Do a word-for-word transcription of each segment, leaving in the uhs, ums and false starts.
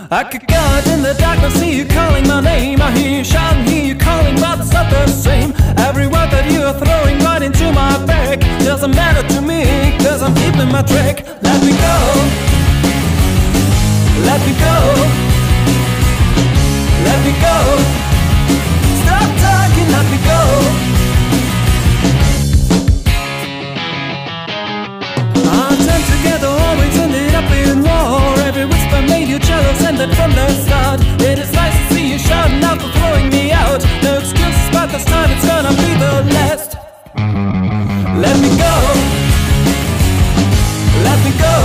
I could go out in the darkness, see you calling my name. I hear you shouting, hear you calling, but it's not the same. Every word that you are throwing right into my back doesn't matter to me, cause I'm keeping my track. Let me go, let me go, let me go. Stop talking, let me go. Our time together always ended up in war. Every whisper made you jealous, and that from the start. It is nice to see you shouting out for throwing me out. No excuses, but this time it's gonna be the last. Let me go, let me go,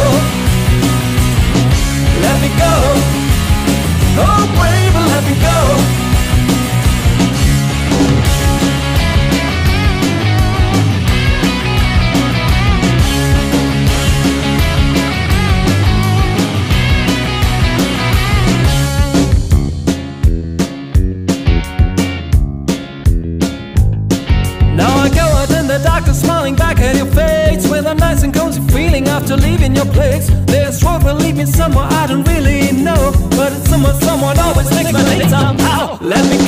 let me go. Oh baby, let me go. Smiling back at your face with a nice and cozy feeling after leaving your place. This road will lead me somewhere I don't really know, but it's somewhere someone always makes my name somehow. Let me